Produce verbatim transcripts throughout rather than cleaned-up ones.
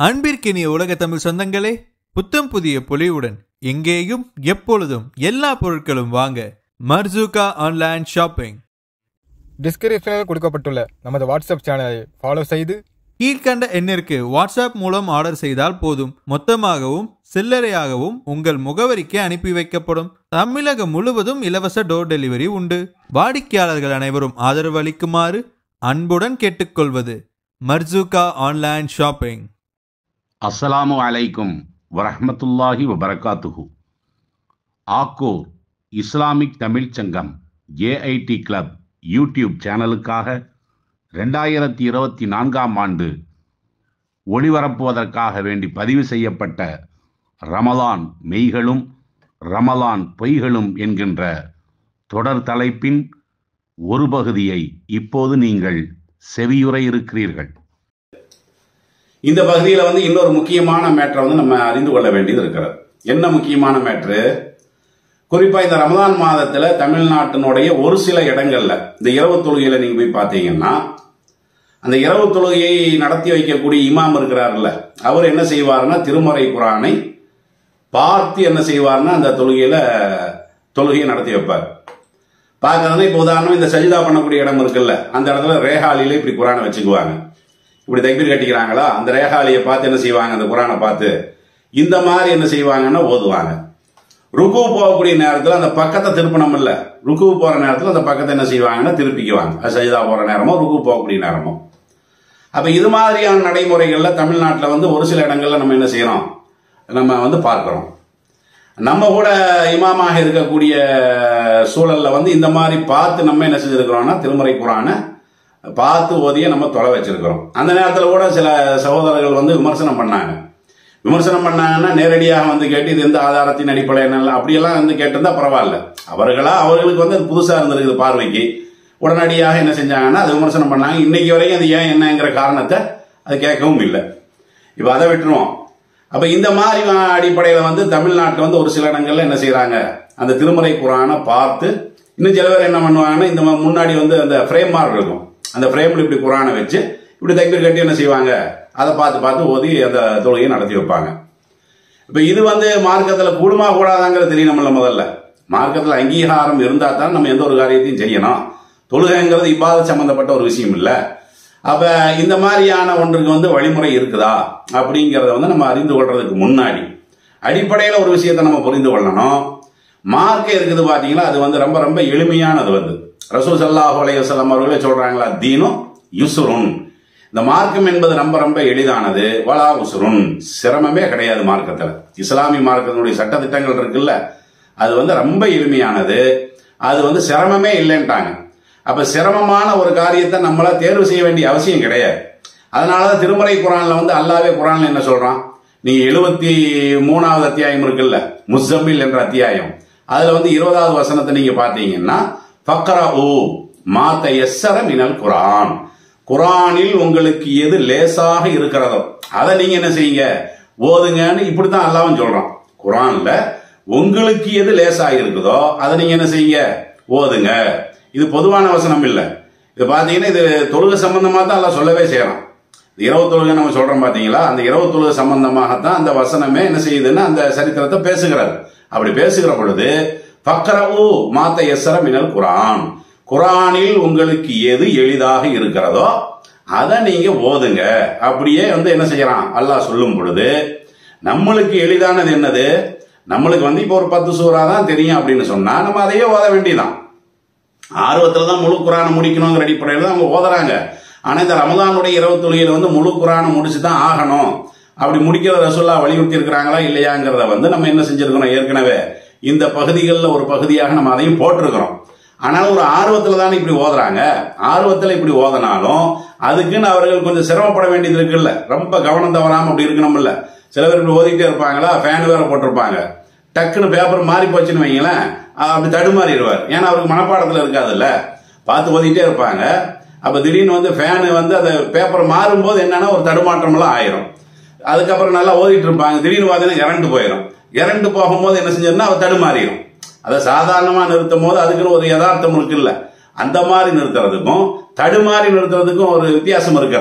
அன்பிற்கினிய உலக தமிழ் சொந்தங்களே, புத்தம் புதிய பொலிவுடன் எங்கேயும் எப்பொழுதும் எல்லா பொருட்களும் வாங்க மர்சூகா ஆன்லைன் ஷாப்பிங். டிஸ்கிரிப்ஷனில் கொடுக்கப்பட்டுள்ள நமது வாட்ஸ்அப் சேனலை ஃபாலோ செய்து கீழ்கண்ட எண்ணிற்கு வாட்ஸ்அப் மூலம் ஆர்டர் செய்தால் போதும். மொத்தமாகவும் சில்லறையாகவும் உங்கள் முகவரிக்கு அனுப்பி வைக்கப்படும். தமிழகம் முழுவதும் இலவச டோர் டெலிவரி உண்டு. வாடிக்கையாளர்கள் அனைவரும் ஆதரவு அளிக்குமாறு அன்புடன் கேட்டுக்கொள்வது மர்சூகா ஆன்லைன் ஷாப்பிங். அஸ்ஸலாமு அலைக்கும் வரஹ்மத்துல்லாஹி வபரகாத்துஹு. ஆக்கூர் இஸ்லாமிக் தமிழ் சங்கம் ஏஐடி கிளப் யூடியூப் சேனலுக்காக ரெண்டாயிரத்தி இருபத்தி நான்காம் ஆண்டு ஒளிபரப்புவதற்காக வேண்டி பதிவு செய்யப்பட்ட ரமலான் மெய்களும் ரமலான் பொய்களும் என்கின்ற தொடர் தலைப்பின் ஒரு பகுதியை இப்போது நீங்கள் செவியுற இருக்கிறீர்கள். இந்த பகுதியில் வந்து இன்னொரு முக்கியமான மேட்டரை வந்து நம்ம அறிந்து கொள்ள வேண்டியது இருக்கிறது. என்ன முக்கியமான மேட்ரு? குறிப்பா இந்த ரமலான் மாதத்துல தமிழ்நாட்டினுடைய ஒரு சில இடங்கள்ல இந்த இரவு தொழுகையில நீங்க போய் பார்த்தீங்கன்னா, அந்த இரவு தொழுகையை நடத்தி வைக்கக்கூடிய இமாம் இருக்கிறார்ல, அவர் என்ன செய்வார்னா திருமறை குரானை பார்த்து என்ன செய்வார்னா அந்த தொழுகையில தொழுகையை நடத்தி வைப்பார். பார்க்கறதுனா இப்போ உதாரணம் இந்த சஜிதா பண்ணக்கூடிய இடம் இருக்குல்ல, அந்த இடத்துல ரேகாலியில இப்படி குரானை வச்சுக்குவாங்க. இப்படி தக்பீர் கட்டிக்கிறாங்களா, அந்த ரேகாலியை பார்த்து என்ன செய்வாங்க, அந்த குரானை பார்த்து இந்த மாதிரி என்ன செய்வாங்கன்னா ஓதுவாங்க. ருக்கு போகக்கூடிய நேரத்தில் அந்த பக்கத்தை திருப்பணம் இல்லை, ருக்கு போற நேரத்தில் அந்த பக்கத்தை என்ன செய்வாங்கன்னா திருப்பிக்குவாங்க. அது சஜிதா போற நேரமோ ருக்கு போகக்கூடிய நேரமோ. அப்ப இது மாதிரியான நடைமுறைகள்ல தமிழ்நாட்டில் வந்து ஒரு சில இடங்கள்ல நம்ம என்ன செய்யறோம், நம்ம வந்து பார்க்கிறோம். நம்ம கூட இமாமாக இருக்கக்கூடிய சூழல்ல வந்து இந்த மாதிரி பார்த்து நம்ம என்ன செஞ்சிருக்கிறோம்னா திருமறை குரானை பார்த்து ஓதிய நம்ம தொலை வச்சிருக்கிறோம். அந்த நேரத்தில் கூட சில சகோதரர்கள் வந்து விமர்சனம் பண்ணாங்க. விமர்சனம் பண்ணாங்கன்னா நேரடியாக வந்து கேட்டு இது எந்த ஆதாரத்தின் அடிப்படையில் அப்படியெல்லாம் வந்து கேட்டிருந்தா பரவாயில்ல. அவர்களா அவர்களுக்கு வந்து அது புதுசா இருந்திருக்குது பார்வைக்கு, உடனடியாக என்ன செஞ்சாங்கன்னா அது விமர்சனம் பண்ணாங்க. இன்னைக்கு வரைக்கும் அது ஏன் என்னங்கிற காரணத்தை அது கேட்கவும் இல்லை. இப்ப அதை விட்டுருவோம். அப்ப இந்த மாதிரி அடிப்படையில் வந்து தமிழ்நாட்டில் வந்து ஒரு சில இடங்கள்ல என்ன செய்யறாங்க, அந்த திருமறை குரானை பார்த்து இன்னும் சில பேர் என்ன பண்ணுவாங்கன்னா இந்த முன்னாடி வந்து அந்த ஃப்ரேம் மாதிரி இருக்கும், அந்த ஃப்ரேம்ல இப்படி குரானை வச்சு இப்படி தக்பீர் கட்டி என்ன செய்வாங்க, அதை பார்த்து பார்த்து ஓதி அந்த தொழுகையை நடத்தி வைப்பாங்க. இப்ப இது வந்து மார்க்கத்தில் கூடுமா கூடாதாங்கிறது தெரியணும்ல. முதல்ல மார்க்கத்தில் அங்கீகாரம் இருந்தா தான் நம்ம எந்த ஒரு காரியத்தையும் செய்யணும். தொழுகைங்கிறது இபாதத் சம்பந்தப்பட்ட ஒரு விஷயம் இல்லை. அப்ப இந்த மாதிரியான ஒன்றுக்கு வந்து வழிமுறை இருக்குதா அப்படிங்கிறத வந்து நம்ம அறிந்து கொள்றதுக்கு முன்னாடி அடிப்படையில் ஒரு விஷயத்தை நம்ம புரிந்து கொள்ளணும். மார்க்கம் இருக்குது பாத்தீங்களா, அது வந்து ரொம்ப ரொம்ப எளிமையானது. வந்து ரசூல் ஸல்லல்லாஹு அலைஹி வஸல்லம் அவர்களே சொல்றாங்களா, தீனும் யுஸ்ருன், இந்த மார்க்கம் என்பது ரொம்ப ரொம்ப எளிதானது, வலா உஸ்ருன், சிரமமே கிடையாது மார்க்கத்தில். இஸ்லாமிய மார்க்கத்தினுடைய சட்ட திட்டங்கள் இருக்குல்ல, அது வந்து ரொம்ப எளிமையானது, அது வந்து சிரமமே இல்லைன்ட்டாங்க. அப்ப சிரமமான ஒரு காரியத்தை நம்மள தேர்வு செய்ய வேண்டிய அவசியம் கிடையாது. அதனாலதான் திருமறை குரான்ல வந்து அல்லாவே குரான்ல என்ன சொல்றான், நீங்க எழுபத்தி மூணாவது அத்தியாயம் இருக்குல்ல, முஸ்ஸம்மில் என்ற அத்தியாயம், அதுல வந்து இருபதாவது வசனத்தை நீங்க பாத்தீங்கன்னா, ஃபக்ரஊ மா தயஸ்ஸர மினல் குரான், குரானில் உங்களுக்கு எது லேசாக இருக்கிறதோ அதை நீங்க என்ன செய்யுங்க, ஓதுங்கன்னு இப்படித்தான் அல்லாஹ்வும் சொல்றான். குரான்ல உங்களுக்கு எது லேசாக இருக்குதோ அதை நீங்க என்ன செய்யுங்க, ஓதுங்க. இது பொதுவான வசனம் இல்லை. இது பாத்தீங்கன்னா இது தொழுகை சம்பந்தமா தான் அல்லாஹ் சொல்லவே செய்யறான். இரவு தொழுகை நம்ம சொல்றோம் பாத்தீங்களா, அந்த இரவு தொழுகை சம்பந்தமாகத்தான் அந்த வசனமே என்ன செய்யுதுன்னா அந்த சரித்திரத்தை பேசுகிறார். அப்படி பேசுகிற பொழுது ஃபக்ரஊ மா தயஸ்ஸர மினல் குரான், குரானில் உங்களுக்கு எது எளிதாக இருக்கிறதோ அதை நீங்க ஓதுங்க. அப்படியே வந்து என்ன செய்யறான் அல்லாஹ் சொல்லும் பொழுது, நம்மளுக்கு எளிதானது என்னது, நம்மளுக்கு வந்து இப்போ ஒரு பத்து சூறா தான் தெரியும் அப்படின்னு சொன்னா நம்ம அதையே ஓத வேண்டியதான். ஆர்வத்துல தான் முழு குரானை முடிக்கணுங்கிற அடிப்படையில் தான் அவங்க ஓதுறாங்க. ஆனா இந்த ரமலானுடைய இரவு தொழுகையில வந்து முழு குரானை முடிச்சுதான் ஆகணும். அப்படி முடிக்கிறத ரசூலுல்லாஹ் வலியுறுத்தி இருக்கிறாங்களா இல்லையாங்கிறத வந்து நம்ம என்ன செஞ்சிருக்கிறோம், ஏற்கனவே இந்த பகுதிகளில் ஒரு பகுதியாக நம்ம அதையும் போட்டிருக்கிறோம். ஆனாலும் ஒரு ஆர்வத்துல தானே இப்படி ஓதுறாங்க. ஆர்வத்துல இப்படி ஓதனாலும் அதுக்குன்னு அவர்கள் கொஞ்சம் சிரமப்பட வேண்டியது இருக்குல்ல, ரொம்ப கவனம் தவறாம அப்படி இருக்கணும்ல. சில பேர் இப்படி ஓதிக்கிட்டே இருப்பாங்களா, ஃபேன் வேற போட்டிருப்பாங்க, டக்குன்னு பேப்பர் மாறி போச்சுன்னு வைங்களேன், அப்படி தடுமாறிடுவார். ஏன்னா அவருக்கு மனப்பாடத்துல இருக்காதுல்ல, பார்த்து ஓதிக்கிட்டே இருப்பாங்க. அப்ப திடீர்னு வந்து ஃபேனு வந்து அந்த பேப்பர் மாறும்போது என்னன்னா ஒரு தடுமாற்றம் எல்லாம் ஆயிரும். அதுக்கப்புறம் நல்லா ஓதிட்டு இருப்பாங்க, திடீர்னு பார்த்தீங்கன்னா கரண்ட் போயிடும். கரண்ட் போகும்போது என்ன செஞ்சதுன்னா அவர் தடுமாறிடும். அதை சாதாரணமா நிறுத்தும் போது அதுக்குன்னு ஒரு யதார்த்தம் இருக்குல்ல, அந்த மாதிரி நிறுத்துறதுக்கும் தடுமாறி நிறுத்துறதுக்கும் ஒரு வித்தியாசம் இருக்கிறது.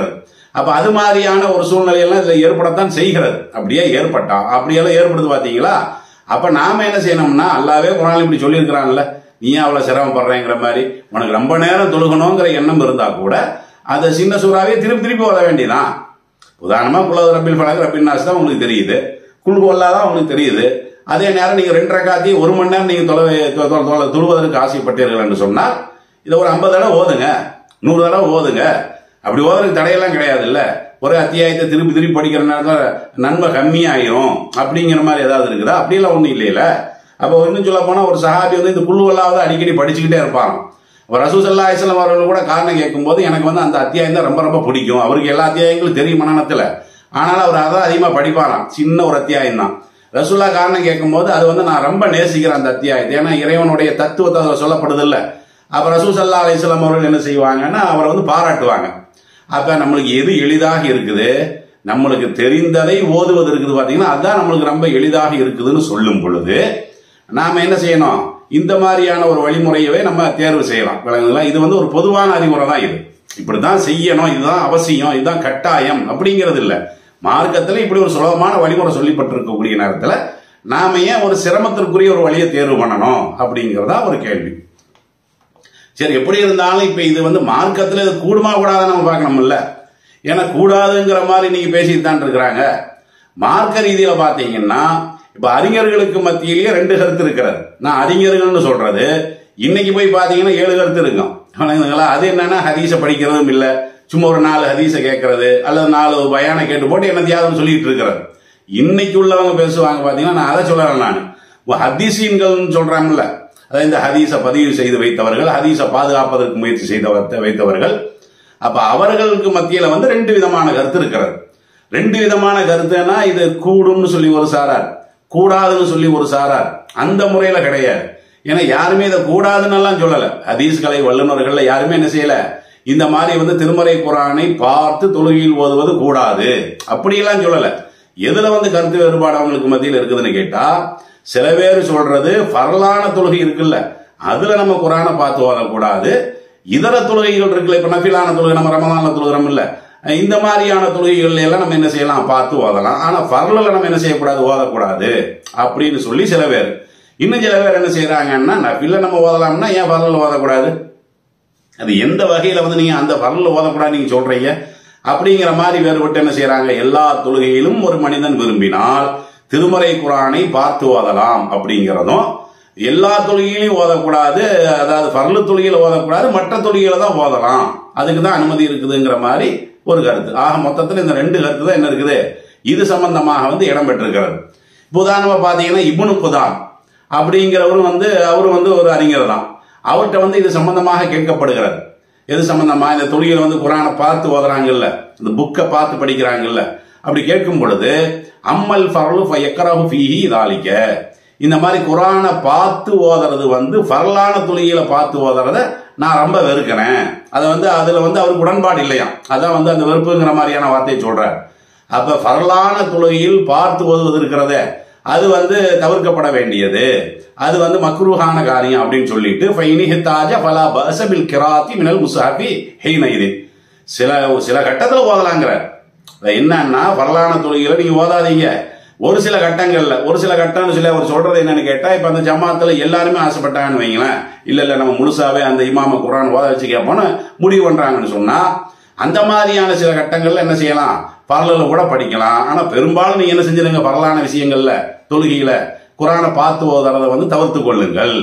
அப்ப அது மாதிரியான ஒரு சூழ்நிலையெல்லாம் இதுல ஏற்படத்தான் செய்கிறது. அப்படியே ஏற்பட்டா அப்படியெல்லாம் ஏற்படுது பாத்தீங்களா? அப்ப நாம என்ன செய்யணும்னா, அல்லாவே குர்ஆன்ல இப்படி சொல்லியிருக்கிறான்ல, நீ அவ்வளவு சிரமப்படுறேங்கிற மாதிரி உனக்கு ரொம்ப நேரம் தொழுகணுங்கிற எண்ணம் இருந்தா கூட அந்த சின்ன சூறாவே திருப்பி திருப்பி ஓத வேண்டியதான். உதாரணமா குல் ரப்பில் ஃபலக் ரப்பின் நாஸ் தான் உங்களுக்கு தெரியுது, குல் ஹுவல்லாஹ் தான் உங்களுக்கு தெரியுது. அதே நேரம் நீங்க ரெண்டு ரக்காத்தி ஒரு மணி நேரம் நீங்க தொலை தொழுவதற்கு ஆசைப்பட்டீர்கள் என்று சொன்னால் இதை ஒரு ஐம்பது தடவை ஓதுங்க, நூறு தடவை ஓதுங்க. அப்படி ஓதுறதுக்கு தடையெல்லாம் கிடையாது இல்ல. ஒரு அத்தியாயத்தை திருப்பி திருப்பி படிக்கிற நேரத்தில் நன்மை கம்மியாயிரும் அப்படிங்கிற மாதிரி ஏதாவது இருக்குதா? அப்படியெல்லாம் ஒன்றும் இல்லையில. அப்போ இன்னும் சொல்ல போனா ஒரு சஹாபி வந்து இந்த குல் ஹுவல்லாஹ் அடிக்கடி படிச்சுக்கிட்டே இருப்பாங்க. ரசூல் ஸல்லல்லாஹு அலைஹி வஸல்லம் அவர்கள் கூட காரணம் கேட்கும்போது எனக்கு வந்து அந்த அத்தியாயம் தான் ரொம்ப ரொம்ப பிடிக்கும், அவருக்கு எல்லா அத்தியாயங்களும் தெரியும் மனநத்துல, ஆனாலும் அவர் அதான் அதிகமாக படிப்பாராம், சின்ன ஒரு அத்தியாயம் தான். ரசூல்லா காரணம் கேட்கும்போது அது வந்து நான் ரொம்ப நேசிக்கிறேன் அந்த அத்தியாயத்தை, ஏன்னா இறைவனுடைய தத்துவத்தை அதில் சொல்லப்படுது இல்லை. அப்ப ரசூல் ஸல்லல்லாஹு அலைஹி வஸல்லம் அவர்கள் என்ன செய்வாங்கன்னா அவரை வந்து பாராட்டுவாங்க. அப்ப நம்மளுக்கு எது எளிதாக இருக்குது, நம்மளுக்கு தெரிந்ததை ஓதுவது இருக்குது பாத்தீங்கன்னா அதுதான் நம்மளுக்கு ரொம்ப எளிதாக இருக்குதுன்னு சொல்லும் பொழுது நாம என்ன செய்யணும், இந்த மாதிரியான ஒரு வழிமுறையவே நம்ம தேர்வு செய்யலாம். விளங்குங்களா? இது வந்து ஒரு பொதுவான அறிவுரை தான். இது இப்படிதான் செய்யணும், இதுதான் அவசியம், இதுதான் கட்டாயம் அப்படிங்கிறது இல்லை. மார்க்கத்தில் இப்படி ஒரு சுலபமான வழிமுறை சொல்லப்பட்டிருக்கக்கூடிய நேரத்தில் நாம ஏன் ஒரு சிரமத்திற்குரிய ஒரு வழியை தேர்வு பண்ணணும் அப்படிங்கிறதா ஒரு கேள்வி. சரி, எப்படி இருந்தாலும் இப்ப இது வந்து மார்க்கத்தில் இது கூடுமா கூடாதுன்னு நம்ம பார்க்கணும்ல. ஏன்னா கூடாதுங்கிற மாதிரி நீங்க பேசிட்டு தான் இருக்கிறாங்க. மார்க்க ரீதியில பாத்தீங்கன்னா இப்ப அறிஞர்களுக்கு மத்தியிலேயே ரெண்டு கருத்து இருக்கிறது. நான் அறிஞர்கள்னு சொல்றது இன்னைக்கு போய் பாத்தீங்கன்னா ஏழு கருத்து இருக்கும். அது என்னன்னா ஹதீஸை படிக்கிறதும் இல்லை, சும்மா ஒரு நாலு ஹதீஸை கேட்கறது அல்லது நாலு பயானை கேட்டு போட்டு என்னத்தையாவது சொல்லிட்டு இருக்கிறது. இன்னைக்கு உள்ளவங்க பேசுவாங்க பாத்தீங்கன்னா, நான் அதை சொல்லலாம். நான் ஹதீஸீன்கள் சொல்றாங்கல்ல, அதாவது இந்த ஹதீஸை பதிவு செய்து வைத்தவர்கள், ஹதீஸை பாதுகாப்பதற்கு முயற்சி செய்த வைத்தவர்கள். அப்ப அவர்களுக்கு மத்தியில வந்து ரெண்டு விதமான கருத்து இருக்கிறது. ரெண்டு விதமான கருத்துன்னா இது கூடும்னு சொல்லி ஒரு சாரார், கூடாதுன்னு சொல்லி ஒரு சாரார். அந்த முறையில கிடையாது. ஏன்னா யாருமே இதை கூடாதுன்னு எல்லாம் சொல்லல. ஹதீஸ் கலை வல்லுநர்கள் யாருமே என்ன செய்யல, இந்த மாதிரி வந்து திருமறை குர்ஆனை பார்த்து தொழுகையில் ஓதுவது கூடாது அப்படியெல்லாம் சொல்லல. எதுல வந்து கருத்து வேறுபாடு அவங்களுக்கு மத்தியில் இருக்குதுன்னு கேட்டா, சில பேர் சொல்றது ஃபர்லான தொழுகை இருக்குல்ல, அதுல நம்ம குர்ஆனை பார்த்து ஓதக்கூடாது. இதர தொழுகைகள் இருக்குல்ல, இப்ப நஃபிலான தொழுகை நம்ம ரமலான்ல தொழுகிறோம் இல்ல, இந்த மாதிரியான தொழுகைகள் எல்லாம் நம்ம என்ன செய்யலாம், பார்த்து ஓதலாம். ஆனா ஃபர்லுல நம்ம என்ன செய்யக்கூடாது, ஓதக்கூடாது அப்படின்னு சொல்லி சில பேர். இன்னும் சில பேர் என்ன செய்யறாங்கன்னா, நஃபில நம்ம ஓதலாம்னா ஏன் ஃபர்லுல ஓதக்கூடாது, அது எந்த வகையில வந்து நீங்க அந்த ஃபர்லுல ஓதக்கூடாது நீங்க சொல்றீங்க அப்படிங்கிற மாதிரி வேறுபட்டு என்ன செய்யறாங்க, எல்லா தொழுகையிலும் ஒரு மனிதன் விரும்பினால் திருமறை குர்ஆனை பார்த்து ஓதலாம் அப்படிங்கிறதும், எல்லா தொழுகையிலையும் ஓதக்கூடாது, அதாவது ஃபர்லு தொழுகையில ஓதக்கூடாது, மற்ற தொழுகையில தான் ஓதலாம், அதுக்கு தான் அனுமதி இருக்குதுங்கிற மாதிரி ஒரு கருத்து. ஆக மொத்தத்தில் இந்த ரெண்டு கருத்து தான் என்ன இருக்குது, இது சம்பந்தமாக வந்து இடம் பெற்றிருக்கிறது. உதாரணமா பாத்தீங்கன்னா இப்னு குதாம் அப்படிங்கிறவரும் வந்து அவரு வந்து ஒரு அறிஞர் தான். அவர்கிட்ட வந்து இது சம்பந்தமாக கேட்கப்படுகிறது. எது சம்பந்தமா, இந்த தொழுகையில வந்து குர்ஆனை பார்த்து ஓதுறாங்கல்ல, இந்த புக்கை பார்த்து படிக்கிறாங்கல்ல, அப்படி கேட்கும் பொழுது அம்மல் ஃபர்லு ஃபயக்ரஹு ஃபீஹி தாலிக, இந்த மாதிரி குர்ஆனை பார்த்து ஓதுறது வந்து ஃபர்லான தொழுகையில பார்த்து ஓதுறத நான் ரொம்ப வெறுக்கிறேன். அதை வந்து அதுல வந்து அவருக்கு உடன்பாடு இல்லையா, அதான் வந்து அந்த வெறுப்புங்கிற மாதிரியான வார்த்தையை சொல்றார். அப்ப ஃபர்லான தொழுகையில் பார்த்து ஓதுவது இருக்கிறத அது வந்து தவிர்க்கப்பட வேண்டியது, அது வந்து மக்ரூஹான காரியம் அப்படின்னு சொல்லிட்டு ஃபைனி ஹிதாஜ ஃபலா பஅஸ பில் கிராத்தி மினல் முஸ்ஹபி ஹீனைதி, சில சில கட்டத்துல ஓதலாங்கிறார். என்னன்னா ஃபர்லான தொழுகையில நீங்க ஓதாதீங்க, ஒரு சில கட்டங்கள்ல, ஒரு சில கட்டம்னு சொல்லி அவர் சொல்றது என்னன்னு கேட்டா, இப்ப அந்த ஜமாத்துல எல்லாருமே ஆசைப்பட்டாங்கன்னு வைங்களேன், இல்ல இல்ல நம்ம முழுசாவே அந்த இமாம குர்ஆன் ஓத வச்சு கேட்போம்னு முடிவு பண்றாங்கன்னு சொன்னா, அந்த மாதிரியான சில கட்டங்கள்ல என்ன செய்யலாம், ஃபர்லுல கூட படிக்கலாம். ஆனா பெரும்பாலும் நீங்க என்ன செஞ்சிருங்க, ஃபர்லான விஷயங்கள்ல தொழுகையில குர்ஆனை பார்த்து ஓதுறதை வந்து தவிர்த்து கொள்ளுங்கள்.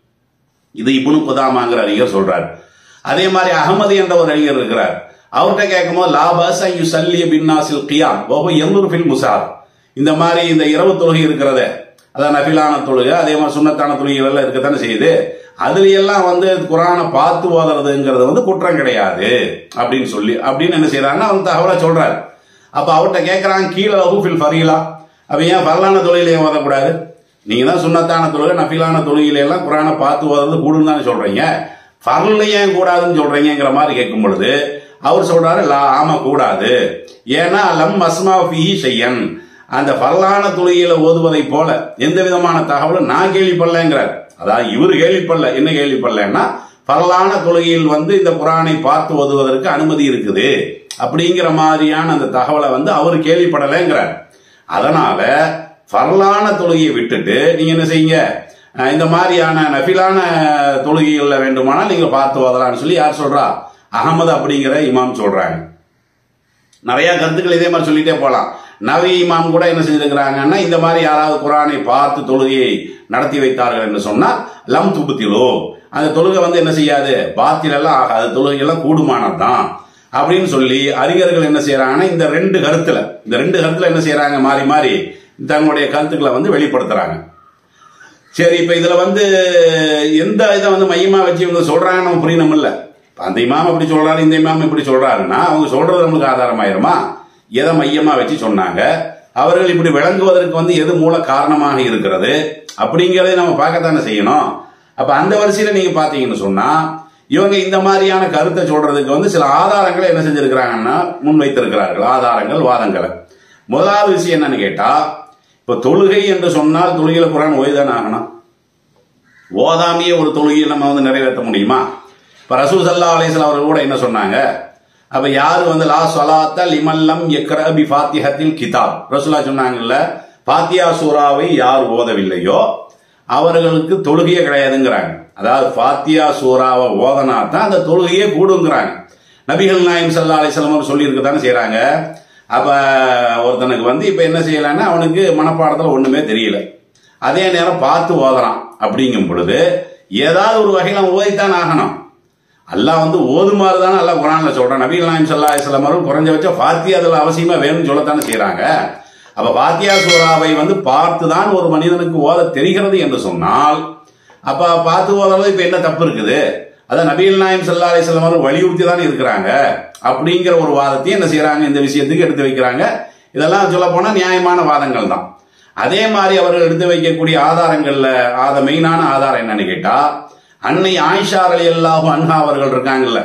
இது இப்னு குதாமாங்கிற அறிஞர் சொல்றார். அதே மாதிரி அகமது என்ற ஒரு அறிஞர் இருக்கிறார். அவர்கிட்ட கேட்கும் போது லா பஅஸ யுஸல்லி பின்னாஸில் கியாம் வஹு யன்துரு ஃபில் முஸார், இந்த மாதிரி இந்த இரவு தொழுகை இருக்கிறத, அதான் நஃபிலான தொழுகை, அதே மாதிரி சுன்னத்தான தொழுகைகள் எல்லாம் இருக்கத்தானே செய்யுது, அதுல எல்லாம் வந்து குர்ஆனை பார்த்து ஓதுறதுங்கிறது வந்து குற்றம் கிடையாது அப்படின்னு சொல்லி அப்படின்னு என்ன செய்யறாங்கன்னா அவன் தகவலை சொல்றாரு. அப்ப அவர்கிட்ட கேட்கறாங்க கீழே லஹு ஃபில் ஃபரீலா, அவ ஏன் ஃபர்லான தொழுகையில ஓதக்கூடாது, நீங்க தான் சுன்னத்தான தொழுகை நஃபிலான தொழுகையில எல்லாம் குர்ஆனை பார்த்து ஓதுறது கூடுன்னு தானே சொல்றீங்க, ஃபர்ல ஏன் கூடாதுன்னு சொல்றீங்கிற மாதிரி கேட்கும் பொழுது அவர் சொல்றாரு லா, ஆமா கூடாது, ஏன்னா லம் அஸ்மா ஃபீஹி ஷையன், அந்த ஃபர்லான தொழுகையில ஓதுவதை போல எந்த விதமான தகவலும் நான் கேள்விப்படலங்கிறார். அதாவது இவர் கேள்விப்படல, என்ன கேள்விப்படலன்னா ஃபர்லான தொழுகையில் வந்து இந்த குர்ஆனை பார்த்து ஓதுவதற்கு அனுமதி இருக்குது அப்படிங்கிற மாதிரியான அந்த தகவலை வந்து அவர் கேள்விப்படலைங்கிறார். அதனால ஃபர்லான தொழுகையை விட்டுட்டு நீங்க என்ன செய்யுங்க, இந்த மாதிரியான நஃபிலான தொழுகைகள்ல வேண்டுமானால் நீங்க பார்த்து ஓதலாம்னு சொல்லி யார் சொல்றா? அகமது அப்படிங்கிற இமாம் சொல்றாங்க. நிறைய கருத்துக்கள் இதே மாதிரி சொல்லிட்டே போலாம். நவி இமாம் கூட என்ன செஞ்சிருக்கிறாங்கன்னா, இந்த மாதிரி யாராவது குரானை பார்த்து தொழுகையை நடத்தி வைத்தார்கள் என்று சொன்னால் லம் துபுத்திலோ, அந்த தொழுகை வந்து என்ன செய்யாது, பாத்தில் எல்லாம் ஆகாது, தொழுகையெல்லாம் கூடுமானதுதான் அப்படின்னு சொல்லி அறிஞர்கள் என்ன செய்யறாங்கன்னா, இந்த ரெண்டு கருத்துல இந்த ரெண்டு கருத்துல என்ன செய்யறாங்க, மாறி மாறி தங்களுடைய கருத்துக்களை வந்து வெளிப்படுத்துறாங்க. சரி, இப்ப இதுல வந்து எந்த இதை வந்து மையமா வச்சு இவங்க சொல்றாங்க நம்ம புரியணும் இல்ல. அந்த இமாம் அப்படி சொல்றாரு, இந்த இமாம் இப்படி சொல்றாருன்னா அவங்க சொல்றது நம்மளுக்கு ஆதாரமாயிருமா? எதை மையமா வச்சு சொன்னாங்க, அவர்கள் இப்படி விளங்குவதற்கு வந்து எது மூல காரணமாக இருக்கிறது அப்படிங்கறதை நம்ம பார்க்கத்தானே செய்யணும். அப்ப அந்த வரிசையில நீங்க பாத்தீங்கன்னு சொன்னா இவங்க இந்த மாதிரியான கருத்தை சொல்றதுக்கு வந்து சில ஆதாரங்களை என்ன செஞ்சிருக்கிறாங்கன்னா முன் வைத்திருக்கிறார்கள், ஆதாரங்கள், வாதங்களை. முதலாவது விஷயம் என்னன்னு கேட்டா, இப்ப தொழுகை என்று சொன்னால் தொழுகையில குரான் ஓய்தான் ஆகணும். ஓதாமியே ஒரு தொழுகையை நம்ம வந்து நிறைவேற்ற முடியுமா? இப்ப ரசூல் ஸல்லல்லாஹு அலைஹி வஸல்லம் அவர்கள் கூட என்ன சொன்னாங்க, அப்ப யாரு வந்து லா ஸலாத்த லிமல்லம் யக்ரா பி ஃபாத்திஹத்தில் கிதாப், ரசூலுல்லாஹ் சொன்னாங்கல்ல, ஃபாத்திஹா சூராவை யார் ஓதவில்லையோ அவர்களுக்கு தொழுகையே கிடையாதுங்கிறாங்க. அதாவது ஃபாத்திஹா சூராவை ஓதனா தான் அந்த தொழுகையே கூடுங்கிறாங்க. நபிகள் நாயகம் ஸல்லல்லாஹு அலைஹி வஸல்லம் சொல்லி இருக்கதானே செய்யறாங்க. அப்ப ஒருத்தனுக்கு வந்து இப்ப என்ன செய்யலான்னா, அவனுக்கு மனப்பாடத்துல ஒண்ணுமே தெரியல, அதே நேரம் பார்த்து ஓதறான். அப்படிங்கும் பொழுது ஏதாவது ஒரு வகையில ஓதித்தான் ஆகணும். அல்லாஹ் வந்து ஓதுமாறு தானே அல்லாஹ் குர்ஆன்ல சொல்றான். நபிகள் நாயகம் ஸல்லல்லாஹு அலைஹி வஸல்லம் அவர்கள் குறைஞ்சபட்சம் ஃபாத்திஹா அதுல அவசியமா வேணும்னு சொல்லத்தானே செய்யறாங்க. அப்ப ஃபாத்திஹா சூராவை வந்து பார்த்துதான் ஒரு மனிதனுக்கு ஓத தெரிகிறது என்று சொன்னால், அப்ப பார்த்து ஓதுறது இப்ப என்ன தப்பு இருக்குது? அதான் நபிகள் நாயகம் ஸல்லல்லாஹு அலைஹி வஸல்லம் அவர்கள் வலியுறுத்தி தான் இருக்கிறாங்க அப்படிங்கிற ஒரு வாதத்தையும் என்ன செய்யறாங்க, இந்த விஷயத்துக்கு எடுத்து வைக்கிறாங்க. இதெல்லாம் சொல்ல போனா நியாயமான வாதங்கள் தான். அதே மாதிரி அவர்கள் எடுத்து வைக்கக்கூடிய ஆதாரங்கள்ல ஆத மெயினான ஆதாரம் என்னன்னு கேட்டா, அன்னை ஆயிஷா ரலியல்லாஹு அன்ஹா அவர்கள் இருக்காங்கல்ல,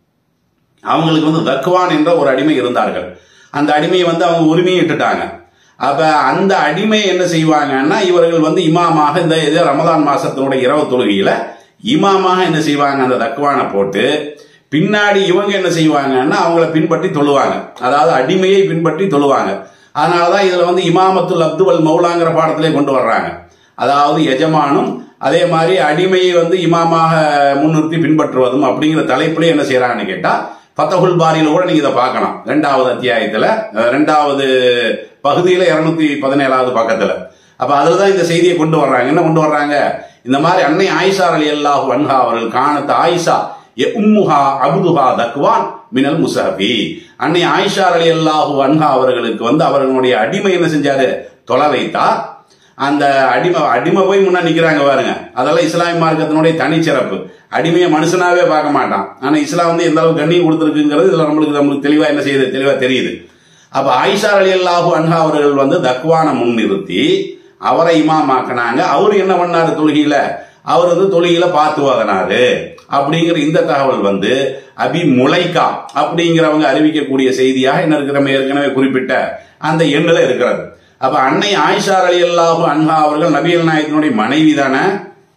அவங்களுக்கு வந்து தக்வான் என்ற ஒரு அடிமை இருந்தார்கள். அந்த அடிமையை வந்து அவங்க உரிமையை இட்டுட்டாங்க. அப்ப அந்த அடிமை என்ன செய்வாங்கன்னா, இவர்கள் வந்து இமாமாக இந்த இது ரமலான் மாசத்தினுடைய இரவு தொழுகையில இமாமாக என்ன செய்வாங்க, அந்த தக்வானை போட்டு பின்னாடி இவங்க என்ன செய்வாங்கன்னா அவங்கள பின்பற்றி தொழுவாங்க. அதாவது அடிமையை பின்பற்றி தொழுவாங்க. அதனாலதான் இதுல வந்து இமாமத்துல் அப்துவல் மௌலாங்கிற பாடத்திலே கொண்டு வர்றாங்க. அதாவது எஜமானும் அதே மாதிரி அடிமையை வந்து இமாமாக முன்னிறுத்தி பின்பற்றுவதும் அப்படிங்கிற தலைப்புல என்ன செய்யறாங்கன்னு கேட்டா, ஃபத்ஹுல் பாரியில கூட நீங்க இதை பார்க்கலாம். இரண்டாவது அத்தியாயத்துல இரண்டாவது பகுதியில இருநூத்தி பதினேழாவது பக்கத்துல. அப்ப அதுலதான் இந்த செய்தியை கொண்டு வர்றாங்க. என்ன கொண்டு வர்றாங்க, இந்த மாதிரி அன்னை ஆயிஷா ரலியல்லாஹு அன்ஹா அவர்கள் காணத்த ஆயிஷா உம்முஹா அபுதுஹா தக்வான் மினல் முஸஹபி, அன்னை ஆயிஷா ரலியல்லாஹு அன்ஹா அவர்களுக்கு வந்து அவர்களுடைய அடிமை என்ன செஞ்சாரு, தொலை வைத்தா. அந்த அடிமை அடிமை போய் முன்னா நிக்கிறாங்க பாருங்க, அதெல்லாம் இஸ்லாமிய மார்க்கத்தினுடைய தனிச்சிறப்பு. அடிமையை மனுஷனாவே பார்க்க மாட்டான். ஆனா இஸ்லாம் வந்து எந்த அளவுக்கு கண்ணியம் கொடுத்திருக்குங்கிறது இதுல நம்மளுக்கு நம்மளுக்கு தெளிவா என்ன செய்யுது, தெளிவா தெரியுது. அப்ப ஆயிஷா ரலியல்லாஹு அன்ஹா அவர்கள் வந்து தக்வானை முன்னிறுத்தி அவரை இமாமாக்கினாங்க. அவரு என்ன பண்ணாரு, தொழுகையில அவர் வந்து தொழுகையில பார்த்து ஓதனாரு அப்படிங்கிற இந்த தகவல் வந்து அபி முலைக்கா அப்படிங்கிறவங்க அறிவிக்கக்கூடிய செய்தியாக என்ன இருக்கிற ஏற்கனவே குறிப்பிட்ட அந்த எண்ணுல இருக்கிறது. அப்ப அன்னை ஆயிஷா ரலியல்லாஹு அன்ஹா அவர்கள் நபிகள் நாயகத்தினுடைய மனைவி தானே,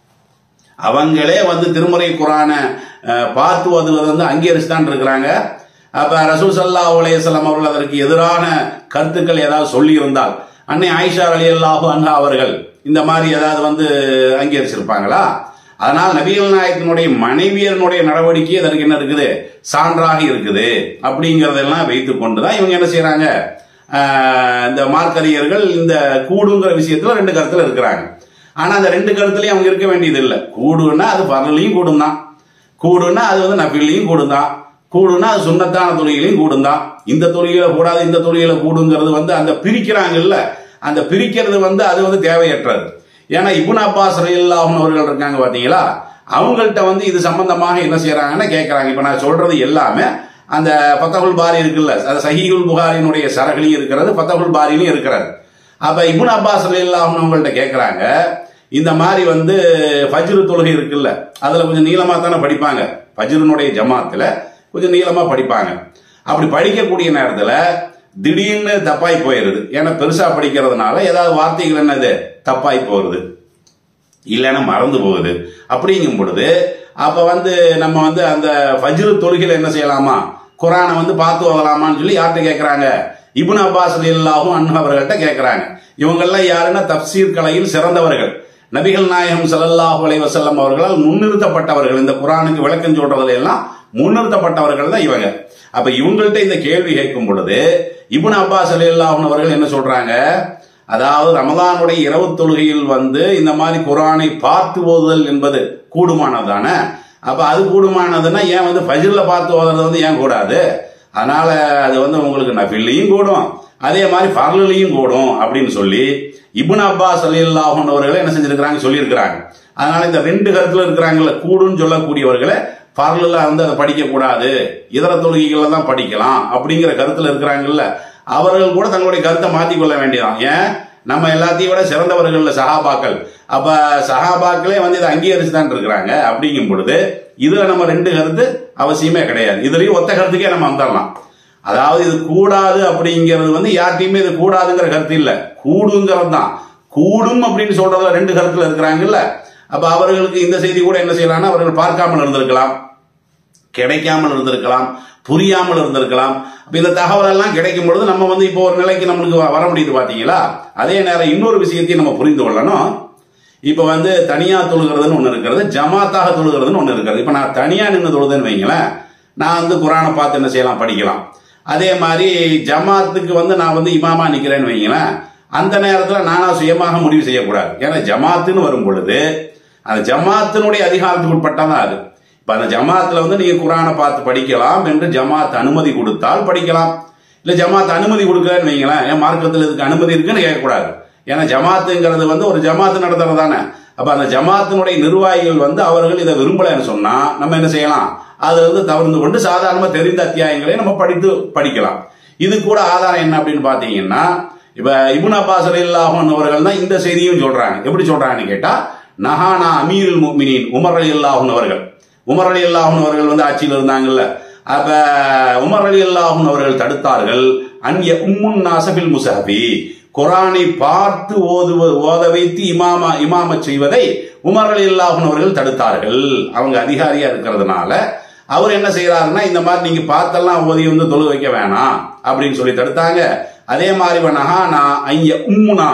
அவங்களே வந்து திருமுறை குர்ஆனை பார்த்து ஓதுவது வந்து அங்கீகரிச்சுதான் இருக்கிறாங்க. அப்ப ரசூல் ஸல்லல்லாஹு அலைஹி வஸல்லம் அவர்கள் அதற்கு எதிரான கருத்துக்கள் ஏதாவது சொல்லி இருந்தால் அன்னை ஆயிஷா ரலியல்லாஹு அன்ஹா அவர்கள் இந்த மாதிரி ஏதாவது வந்து அங்கீகரிச்சிருப்பாங்களா? அதனால் நபிகள் நாயகத்தினுடைய மனைவியனுடைய நடவடிக்கை அதற்கு என்ன இருக்குது, சான்றாக இருக்குது. அப்படிங்கறதெல்லாம் வைத்துக் கொண்டுதான் இவங்க என்ன செய்யறாங்க, இந்த மார்க்கறிஞர்கள் இந்த கூடுங்கிற விஷயத்துல ரெண்டு கருத்துல இருக்கிறாங்க. ஆனா அந்த ரெண்டு கருத்துலயும் அவங்க இருக்க வேண்டியது இல்லை. கூடுன்னா அது பரலையும் கூடும் தான், கூடுன்னா அது வந்து நபிலையும் கூடும் தான், கூடுன்னா அது சுன்னத்தான தொழுகையிலையும் கூடும் தான். இந்த தொழுகையில கூடாது இந்த தொழுகையில கூடுங்கிறது வந்து அந்த பிரிக்கிறாங்கல்ல, அந்த பிரிக்கிறது வந்து அது வந்து தேவையற்றது. ஏன்னா இப்னு அப்பாஸ் ரலியல்லாஹு அன்ஹு அவர்கள் இருக்காங்க பாத்தீங்களா, அவங்கள்ட்ட வந்து இது சம்பந்தமாக என்ன செய்யறாங்கன்னா கேட்கறாங்க. இப்ப நான் சொல்றது எல்லாமே அந்த ஃபத்ஹுல் பாரி இருக்குல்ல, அது சஹீஹுல் புகாரியினுடைய சரஹ்லயும் இருக்கிறது, ஃபத்ஹுல் பாரியிலும் இருக்கிறது. அப்ப இப்னு அப்பாஸ் ரலியல்லாஹு அன்ஹு அவங்கள்ட்ட கேட்கறாங்க, இந்த மாதிரி வந்து ஃபஜ்ர் தொழுகை இருக்குல்ல, அதுல கொஞ்சம் நீளமா தானே படிப்பாங்க, ஃபஜ்ருனுடைய ஜமாத்துல கொஞ்சம் நீளமா படிப்பாங்க. அப்படி படிக்கக்கூடிய நேரத்துல திடீர்னு தப்பாய் போயிருது. ஏன்னா பெருசா படிக்கிறதுனால ஏதாவது வார்த்தைகள் என்னது தப்பாய் போகுது, இல்லைன்னா மறந்து போகுது. அப்படிங்கும் பொழுது அப்ப வந்து நம்ம வந்து அந்த ஃபஜ்ர் தொழுகையில என்ன செய்யலாமா, குரானை வந்து பார்த்து ஓதலாமான்னு சொல்லி யார்கிட்ட கேட்கிறாங்க? இப்னு அப்பாஸ் ரலியல்லாஹு அன்ஹு அவர்கள்ட்ட கேட்கிறாங்க. இவங்கெல்லாம் யாருன்னா தப்சீர் கலையில் சிறந்தவர்கள், நபிகள் நாயகம் ஸல்லல்லாஹு அலைஹி வஸல்லம் அவர்களால் முன்னிறுத்தப்பட்டவர்கள், இந்த குரானுக்கு விளக்கம் சொல்றதுல எல்லாம் முன்னிறுத்தப்பட்டவர்கள் தான் இவங்க. அப்ப இவங்கள்ட்ட இந்த கேள்வி கேட்கும் பொழுது இப்னு அப்பாஸ் ரலியல்லாஹு அன்ஹு அவர்கள் என்ன சொல்றாங்க? அதாவது ரமலானுடைய இரவு தொழுகையில் வந்து இந்த மாதிரி குரானை பார்த்து ஓதுதல் என்பது கூடுமானதானே? அப்ப அது கூடுமானதுன்னா ஏன் வந்து ஃபஜ்ர்ல பார்த்து ஓதுறது வந்து ஏன் கூடாது? அதனால அது வந்து உங்களுக்கு நஃபில்லையும் கூடும், அதே மாதிரி ஃபர்லையும் கூடும் அப்படின்னு சொல்லி இப்னு அப்பாஸ் ரலியல்லாஹு அன்ஹு அவர்கள் என்ன செஞ்சிருக்கிறாங்க, சொல்லியிருக்கிறாங்க. அதனால இந்த ரெண்டு கருத்துல இருக்கிறாங்கல்ல, கூடுன்னு சொல்லக்கூடியவர்களை ஃபர்ல வந்து அதை படிக்க கூடாது, இதர தொழுகைகள்ல தான் படிக்கலாம் அப்படிங்கிற கருத்துல இருக்கிறாங்கல்ல, அவர்கள் கூட தங்களுடைய கருத்தை மாற்றிக்கொள்ள வேண்டியதான். ஏன், நம்ம எல்லாத்தையும் விட சிறந்தவர்கள் சஹாபாக்கள். அப்ப சஹாபாக்களே வந்து இதை அங்கீகரிச்சு தான் இருக்கிறாங்க. அப்படிங்கும் பொழுது இதுல நம்ம ரெண்டு கருத்து அவசியமே கிடையாது. இதுலயும் ஒத்த கருத்துக்கே நம்ம வந்துடலாம். அதாவது இது கூடாது அப்படிங்கிறது வந்து யார்ட்டையுமே இது கூடாதுங்கிற கருத்து இல்ல, கூடுங்கிறது தான். கூடும் அப்படின்னு சொல்றதுல ரெண்டு கருத்துல இருக்கிறாங்கல்ல. அப்ப அவர்களுக்கு இந்த செய்தி கூட என்ன செய்யலாம்னா, அவர்கள் பார்க்காமல் இருந்திருக்கலாம், கிடைக்காமல் இருந்திருக்கலாம், புரியாமல் இருந்திருக்கலாம். இந்த தகவல் எல்லாம் கிடைக்கும் பொழுது நம்ம வந்து இப்போ ஒரு நிலைக்கு நம்மளுக்கு வர முடியுது பாத்தீங்களா. அதே நேரம் இன்னொரு விஷயத்தையும் நம்ம புரிந்து கொள்ளணும். இப்ப வந்து தனியா தொழுகிறதுன்னு ஒண்ணு இருக்கிறது, ஜமாத்தாக தொழுகிறதுன்னு ஒண்ணு இருக்கிறது. இப்ப நான் தனியா நின்று தொழுதுன்னு வைங்களேன், நான் வந்து குரானை பார்த்து என்ன செய்யலாம், படிக்கலாம். அதே மாதிரி ஜமாத்துக்கு வந்து நான் வந்து இமாமா நிக்கிறேன்னு வைங்களேன், அந்த நேரத்தில் நானா சுயமாக முடிவு செய்யக்கூடாது. ஏன்னா ஜமாத்துன்னு வரும் பொழுது அந்த ஜமாத்தினுடைய அதிகாரத்துக்கு உட்பட்டாதான் அது. இப்ப அந்த ஜமாத்துல வந்து நீங்க குரானை பார்த்து படிக்கலாம் என்று ஜமாத் அனுமதி கொடுத்தால் படிக்கலாம். இல்ல ஜமாத் அனுமதி கொடுக்கலன்னு வைங்களேன், ஏன் மார்க்கத்தில் இதுக்கு அனுமதி இருக்குன்னு கேட்கக்கூடாது. ஏன்னா ஜமாத்துங்கிறது வந்து ஒரு ஜமாத்து நடத்துறது தானே. அப்ப அந்த ஜமாத்தினுடைய நிர்வாகிகள் வந்து அவர்கள் இதை விரும்பலன்னு சொன்னா நம்ம என்ன செய்யலாம், அதுல இருந்து தவிர்த்து கொண்டு சாதாரணமா தெரிந்த அத்தியாயங்களை நம்ம படித்து படிக்கலாம். இது கூட ஆதாரம் என்ன அப்படின்னு பாத்தீங்கன்னா, இப்ப இப்னு அப்பாஸ் ரலியல்லாஹு அன்ஹு அவர்கள் தான் இந்த செய்தியும் சொல்றாங்க. எப்படி சொல்றாங்கன்னு கேட்டா, நஹானா அமீருல் முஃமினீன் உமர் ரலியல்லாஹு அன்ஹு அவர்கள், உமர் ரலியல்லாஹு அன்ஹு அவர்கள் வந்து ஆட்சியில் இருந்தாங்கல்ல, அப்ப உமர் ரலியல்லாஹு அன்ஹு அவர்கள் தடுத்தார்கள், அன்ய உம்முன் நாஸபில் முஸஹபி, குரானை பார்த்து ஓதுவ ஓத வைத்து இமாமா இமாம செய்வதை உமர் ரலியல்லாஹு அன்ஹு அவர்கள் தடுத்தார்கள். அவங்க அதிகாரியா இருக்கிறதுனால அவர் என்ன செய்யறாருன்னா, இந்த மாதிரி நீங்க பார்த்தெல்லாம் ஓதி வந்து தொழு வைக்க வேணாம் அப்படின்னு சொல்லி தடுத்தாங்க. அதே மாதிரி நஹானா ஐய உம்முனா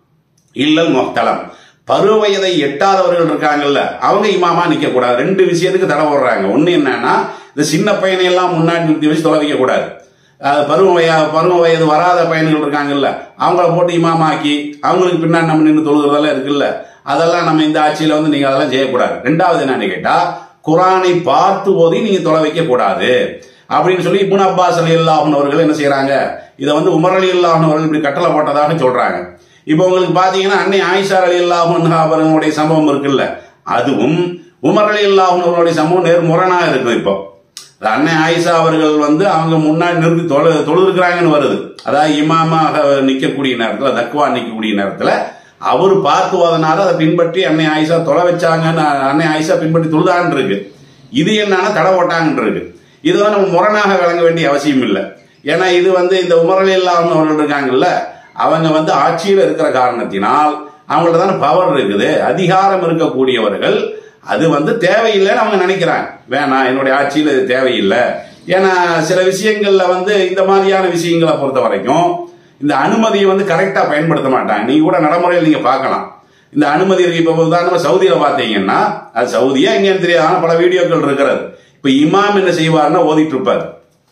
இல்லல் முஹ்தலம், பருவ வயதை எட்டாதவர்கள் இருக்காங்கல்ல, அவங்க இமாமா நிக்க கூடாது. ரெண்டு விஷயத்துக்கு தடை போடுறாங்க. ஒண்ணு என்னன்னா, இந்த சின்ன பையனை எல்லாம் முன்னாடி நிறுத்தி வச்சு தொலை வைக்க கூடாது. பருவ வய பருவ வயது வராத பையன்கள் இருக்காங்கல்ல, அவங்கள போட்டு இமாமாக்கி அவங்களுக்கு பின்னாடி நம்ம நின்று தொழுகிறதெல்லாம் இருக்குல்ல, அதெல்லாம் நம்ம இந்த ஆட்சியில வந்து நீங்க அதெல்லாம் செய்யக்கூடாது. ரெண்டாவது என்னன்னு கேட்டா, குரானை பார்த்து ஓதி நீங்க தொலை வைக்க கூடாது அப்படின்னு சொல்லி இப்னு அப்பாஸ் ரலியல்லாஹு அன்ஹு அவர்கள் என்ன செய்யறாங்க, இதை வந்து உமர் ரலியல்லாஹு அன்ஹு அவர்கள் இப்படி கட்டளை போட்டதாக சொல்றாங்க. இப்போ உங்களுக்கு பாத்தீங்கன்னா அன்னை ஆயிஷா ரலியல்லாஹு அன்ஹா அவர்களுடைய சம்பவம் இருக்குல்ல, அதுவும் உமர் ரலியல்லாஹு அன்ஹு அவர்களுடைய சம்பவம் நேர் முரணா இருக்கு. இப்போ அன்னை ஆயிஷா அவர்கள் வந்து அவங்க முன்னாடி நிறுத்தி தொழு தொழுதுக்கிறாங்கன்னு வருது. அதாவது இமாமாக நிக்கக்கூடிய நேரத்தில், தக்வா நிக்கக்கூடிய நேரத்தில் அவர் பார்த்து ஓதனால அதை பின்பற்றி அன்னை ஆயிஷா தொலை வச்சாங்கன்னு அன்னை ஆயிஷா பின்பற்றி தொழுதான்னு இருக்கு. இது என்னன்னா தடை ஓட்டாங்கன்னு இருக்கு. இது வந்து நம்ம முரணாக விளங்க வேண்டிய அவசியம் இல்லை. ஏன்னா இது வந்து இந்த உமர் ரலியல்லாஹு அன்ஹு அவர்கள் இருக்காங்கல்ல, அவங்க வந்து ஆட்சியில் இருக்கிற காரணத்தினால் அவங்கள்ட்ட தானே பவர் இருக்குது, அதிகாரம் இருக்கக்கூடியவர்கள். அது வந்து தேவையில்லைன்னு அவங்க நினைக்கிறாங்க. வேணாம், என்னுடைய ஆட்சியில் இது தேவையில்லை. ஏன்னா சில விஷயங்கள்ல வந்து இந்த மாதிரியான விஷயங்களை பொறுத்த வரைக்கும் இந்த அனுமதியை வந்து கரெக்டா பயன்படுத்த மாட்டாங்க. நீங்க கூட நடைமுறையில் நீங்க பார்க்கலாம். இந்த அனுமதி இருக்கு. இப்ப உதாரணமா சவுதியில பாத்தீங்கன்னா, அது சவுதியா எங்கன்னு தெரியாது, ஆனா பல வீடியோக்கள் இருக்கிறது. இப்ப இமாம் என்ன செய்வாருன்னா ஓதிட்டு இருப்பாரு,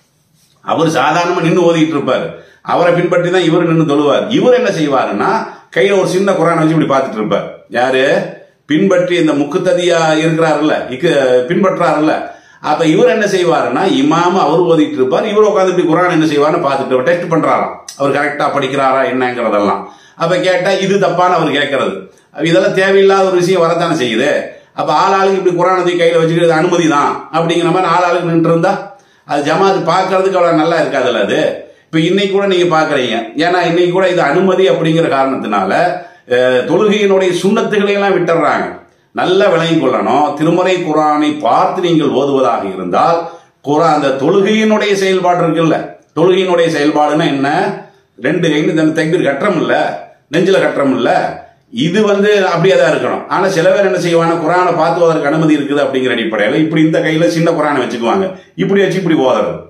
அவர் சாதாரணமா நின்று ஓதிட்டு இருப்பாரு, அவரை பின்பற்றி தான் இவர் நின்று தொழுவார். இவர் என்ன செய்வாருன்னா கையில ஒரு சின்ன குரான் வச்சு இப்படி பார்த்துட்டு இருப்பார். யாரு பின்பற்றி இந்த முக்குத்ததியா இருக்கிறாருல்ல, பின்பற்றாருல்ல, அப்ப இவர் என்ன செய்வாருன்னா இமாம அவர் ஓதிட்டு இருப்பார், இவர் உட்காந்து இப்படி குரான் என்ன செய்வாருன்னு பார்த்துட்டு டெஸ்ட் பண்றாராம், அவர் கரெக்டா படிக்கிறாரா என்னங்கிறதெல்லாம். அப்ப கேட்டா இது தப்பான்னு அவர் கேட்கறது. இதெல்லாம் தேவையில்லாத ஒரு விஷயம் வரத்தானே செய்யுது. அப்ப ஆளாளுக்கு இப்படி குரானத்தை கையில வச்சுக்கிறது அனுமதி தான் அப்படிங்கிற மாதிரி ஆளாளுக்கு நின்று இருந்தா அது ஜமாத் பாக்குறதுக்கு அவ்வளவு நல்லா இருக்காதுல்ல. அது இப்ப இன்னைக்கு கூட நீங்க பாக்குறீங்க. ஏன்னா இன்னைக்கு கூட இது அனுமதி அப்படிங்கிற காரணத்தினால தொழுகையினுடைய சுண்ணத்துக்களை எல்லாம் விட்டுறாங்க. நல்ல விளங்கி கொள்ளணும், திருமறை குரானை பார்த்து நீங்கள் ஓதுவதாக இருந்தால் குரான் அந்த தொழுகையினுடைய செயல்பாடு இருக்குல்ல, தொழுகையினுடைய செயல்பாடுன்னா என்ன, ரெண்டு கைன்னு தக்பீர் கட்டுறோம் இல்ல, நெஞ்சில கட்டுறோம் இல்ல, இது வந்து அப்படியே தான் இருக்கணும். ஆனா சில பேர் என்ன செய்வாங்க, குரானை பார்த்து ஓதற்கு அனுமதி இருக்குது அப்படிங்கிற அடிப்படையில் இப்படி இந்த கையில சின்ன குரானை வச்சுக்குவாங்க, இப்படி வச்சு இப்படி ஓதுறது.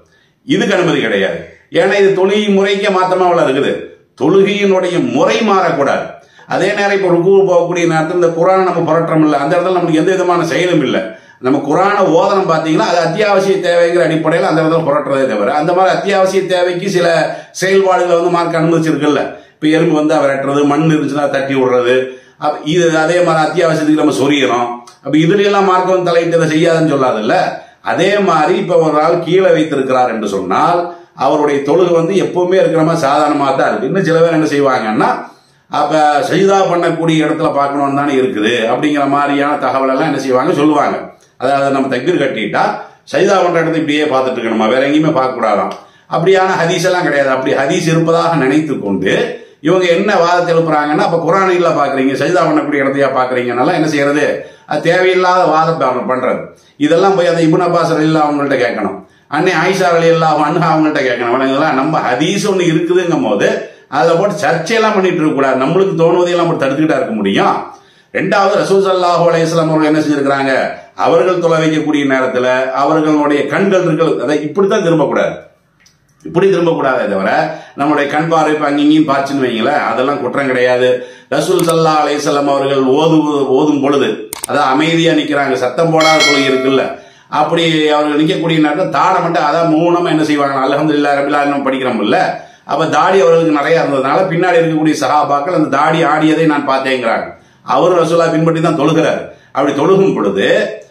இதுக்கு அனுமதி கிடையாது. ஏன்னா இது தொழுகை முறைக்கே மாத்தமா அவ்வளவு இருக்குது. தொழுகையினுடைய முறை மாறக்கூடாது. அதே நேரம் இப்போ ருக்கு போகக்கூடிய நேரத்தில் இந்த குரானை நம்ம புரட்டுறோம் இல்லை, அந்த இடத்துல நமக்கு எந்த விதமான செயலும் இல்லை. நம்ம குரானை ஓதனம் பார்த்தீங்கன்னா அது அத்தியாவசிய தேவைங்கிற அடிப்படையில் அந்த இடத்துல புரட்டுறதே தவிர அந்த மாதிரி அத்தியாவசிய தேவைக்கு சில செயல்பாடுகளை வந்து மார்க்க அனுமதிச்சிருக்குல்ல. இப்போ எறும்பு வந்து விரட்டுறது, மண் இருந்துச்சுன்னா தட்டி விடுறது, இது அதே மாதிரி அத்தியாவசியத்துக்கு நம்ம சொரியணும். அப்ப இதுல எல்லாம் மார்க்க வந்து தலையிட்டதை செய்யாதுன்னு சொல்லாதுல்ல. அதே மாதிரி இப்ப ஒரு ஆள் கீழே வைத்திருக்கிறார் என்று சொன்னால் அவருடைய தொழுகை வந்து எப்பவுமே இருக்கிற மாதிரி சாதாரணமாக தான் இருக்கு. இன்னும் சில பேர் என்ன செய்வாங்கன்னா அப்ப சஜிதா பண்ணக்கூடிய இடத்துல பார்க்கணும்னு தானே இருக்குது அப்படிங்கிற மாதிரியான தகவல் எல்லாம் என்ன செய்வாங்க சொல்லுவாங்க. அதாவது நம்ம தக்பீர் கட்டிட்டா சஜிதா பண்ற இடத்தை இப்படியே பார்த்துட்டு இருக்கணுமா, வேற எங்கேயுமே பார்க்க கூடாதாம். அப்படியான ஹதீஸ் எல்லாம் கிடையாது. அப்படி ஹதீஸ் இருப்பதாக நினைத்து கொண்டு இவங்க என்ன வாதத்தை எழுப்புறாங்கன்னா, அப்ப குரானில பாக்குறீங்க, சஜிதா பண்ணக்கூடிய இடத்தையா பாக்குறீங்கனால என்ன செய்யறது, அது தேவையில்லாத வாதம் பண்றது. இதெல்லாம் போய் அந்த இப்னு அப்பாஸ் ரலியல்லாஹு அவங்கள்ட்ட கேட்கணும், அன்னை ஆயிஷா ரலியல்லாஹு அன்ஹா அவங்கள்ட்ட கேட்கணும். நம்ம ஹதீஸ் ஒன்று இருக்குதுங்கும் போது அதில் போட்டு சர்ச்சையெல்லாம் பண்ணிட்டு இருக்க கூடாது. நம்மளுக்கு தோணுவதையெல்லாம் போட்டு தடுத்துக்கிட்டா இருக்க முடியும். ரெண்டாவது ரசூல் ஸல்லல்லாஹு அலைஹி வஸல்லம் அவர்கள் என்ன செஞ்சிருக்கிறாங்க, அவர்கள் தொலை வைக்கக்கூடிய நேரத்தில் அவர்களுடைய கண்கள் இருக்கு, அதை இப்படித்தான் திரும்பக்கூடாது, இப்படி திரும்பக்கூடாதே தவிர நம்மளுடைய கண் பார்வை இப்போ அங்கேயும் பார்த்துன்னு வைங்களேன், அதெல்லாம் குற்றம் கிடையாது. ரசூல் ஸல்லல்லாஹு அலைஹி வஸல்லம் அவர்கள் ஓது ஓதும் பொழுது அதான் அமைதியா நிற்கிறாங்க, சத்தம் போடாத தொழுகை இருக்குல்ல, அப்படி அவர்கள் நிற்கக்கூடிய நேரத்தில் தாடை மட்டும் அதான் மௌனமா என்ன செய்வாங்க, அல்ஹம்துலில்லாஹி ரப்பில் ஆலமீன் படிக்கிறோம்ல. அப்ப தாடி அவர்களுக்கு நிறைய இருந்ததுனால பின்னாடி இருக்கக்கூடிய சஹாபாக்கள் அந்த தாடி ஆடியதை நான் பார்த்தேங்கிறாங்க. அவரும் ரசூலா பின்பற்றி தான் தொழுகிறார். அப்படி தொழுகும் பொழுது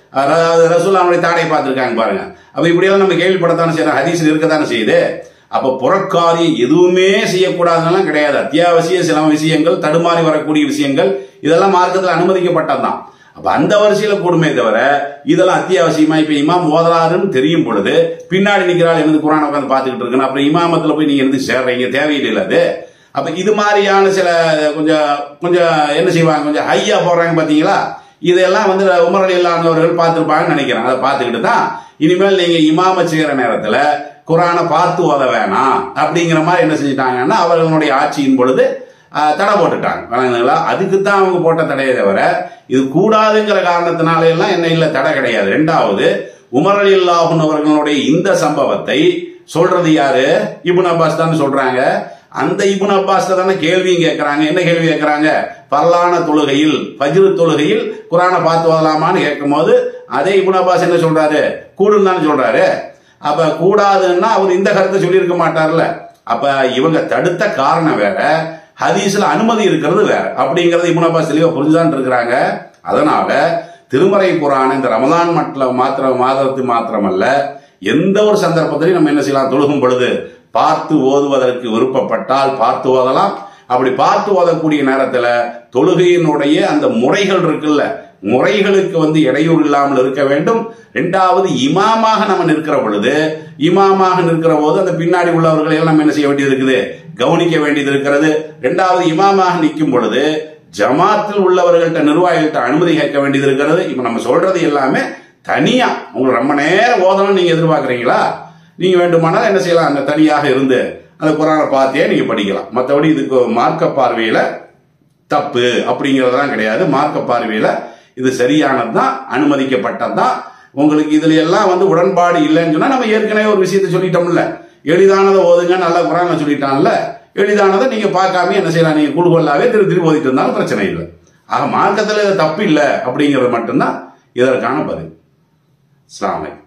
ரசூலா அவனுடைய தாடையை பார்த்திருக்காங்க பாருங்க. அப்ப இப்படியெல்லாம் நம்ம கேள்விப்படத்தானே செய்யறோம், ஹதீஸ்ல இருக்கத்தானே செய்யுது. அப்ப புறக்காரியம் எதுவுமே செய்யக்கூடாதுலாம் கிடையாது. அத்தியாவசிய சில விஷயங்கள், தடுமாறி வரக்கூடிய விஷயங்கள் இதெல்லாம் மார்க்கத்தில் அனுமதிக்கப்பட்டதுதான். அப்ப அந்த வரிசையில கூடுமே தவிர இதெல்லாம் அத்தியாவசியமா இப்ப இமாம் ஓதறாருன்னு தெரியும் பொழுது பின்னாடி நிக்கிறாள் எனக்கு குரான் உட்காந்து பாத்துக்கிட்டு இருக்கு, அப்புறம் இமாமத்துல போய் நீங்க இருந்து சேர்றீங்க, தேவையில்லை அது. அப்ப இது மாதிரியான சில கொஞ்சம் கொஞ்சம் என்ன செய்வாங்க, கொஞ்சம் ஹையா போடுறாங்க பாத்தீங்களா. இதெல்லாம் வந்து உமர் ரலியல்லாஹு அவர்கள் பார்த்திருப்பாங்கன்னு நினைக்கிறேன். அதை பார்த்துக்கிட்டு தான் இனிமேல் நீங்க இமாம செய்யற நேரத்துல குரானை பார்த்து ஓத வேணாம் அப்படிங்கிற மாதிரி என்ன செஞ்சிட்டாங்கன்னா அவர்களுடைய ஆட்சியின் பொழுது தடை போட்டுட்டாங்க. அதுக்கு தான் அவங்க போட்ட தடையை தவிர இது கூடாதுங்கிற காரணத்தினால எல்லாம் என்ன இல்லை, தடை கிடையாது. ரெண்டாவது உமர் ரலியல்லாஹு அவர்களுடைய இந்த சம்பவத்தை சொல்றது யாரு, இப்னு அப்பாஸ் தான் சொல்றாங்க. அந்த இப்னு அப்பாஸ் தானே கேள்வியும் கேட்கிறாங்க. என்ன கேள்வி கேட்கிறாங்க, பரலான தொழுகையில் ஃபஜ்ர் தொழுகையில் குரானை பார்த்து ஓதலாமான்னு கேட்கும் போது அதே இப்னு அப்பாஸ் என்ன சொல்றாரு, கூடுன்னு தானே சொல்றாரு. அப்ப கூடாதுன்னா அவர் இந்த கருத்தை சொல்லியிருக்க மாட்டார்ல. அப்ப இவங்க தடுத்த காரணம் வேற, ஹதீஸ்ல அனுமதி இருக்கிறது வேற அப்படிங்கறது இப்னு அப்பாஸ் தெளிவா புரிஞ்சுதான் இருக்கிறாங்க. அதனால திருமறை குரான் இந்த ரமலான் மட்டும் மாத்திர மாதத்து மாத்திரமல்ல, எந்த ஒரு சந்தர்ப்பத்திலையும் நம்ம என்ன செய்யலாம், தொழுகும் பொழுது பார்த்து ஓதுவதற்கு விருப்பப்பட்டால் பார்த்து ஓதலாம். அப்படி பார்த்து ஓதக்கூடிய நேரத்துல தொழுகையினுடைய அந்த முறைகள் இருக்குல்ல, முறைகளுக்கு வந்து இடையூறு இல்லாமல் இருக்க வேண்டும். இரண்டாவது இமாமாக நம்ம நிற்கிற பொழுது, இமாமாக நிற்கிற போது அந்த பின்னாடி உள்ளவர்களை எல்லாம் நம்ம என்ன செய்ய வேண்டியது இருக்குது, கவனிக்க வேண்டியது இருக்கிறது. இரண்டாவது இமாமாக நிற்கும் பொழுது ஜமாத்தில் உள்ளவர்கள்ட்ட நிர்வாகிகள்ட்ட அனுமதி கேட்க வேண்டியது இருக்கிறது. இப்ப நம்ம சொல்றது எல்லாமே தனியா உங்களுக்கு ரொம்ப நேரம் ஓதணும் நீங்க எதிர்பார்க்குறீங்களா, நீங்க வேண்டுமானால் என்ன செய்யலாம், அந்த தனியாக இருந்து அந்த குரானை பார்த்தே நீங்க படிக்கலாம். மற்றபடி இதுக்கு மார்க்க பார்வையில தப்பு அப்படிங்கறதெல்லாம் கிடையாது. மார்க்க பார்வையில இது சரியானதுதான், அனுமதிக்கப்பட்டதுதான். உங்களுக்கு இதுல எல்லாம் வந்து உடன்பாடு இல்லைன்னு சொன்னா நம்ம ஏற்கனவே ஒரு விஷயத்தை சொல்லிட்டோம்ல, எளிதானதை ஓதுங்க, நல்லா குரானை சொல்லிட்டான்ல, எளிதானதை நீங்க பார்க்காம என்ன செய்யலாம், நீங்க குழுகொள்ளாவே திரு திரும்பி ஓதிட்டு இருந்தாலும் பிரச்சனை இல்லை. ஆக மார்க்கத்துல இது தப்பு இல்லை அப்படிங்கிறது மட்டும்தான் இதற்கான பதில். அஸ்ஸலாமு அலைக்கும்.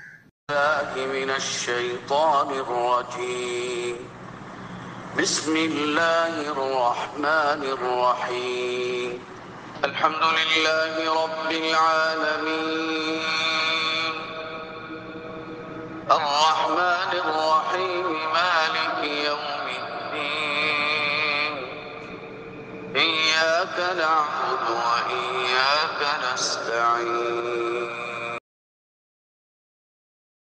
بسم الله الرحمن الرحيم الحمد لله رب العالمين الرحمن الرحيم مالك يوم الدين إياك نعبد وإياك نستعين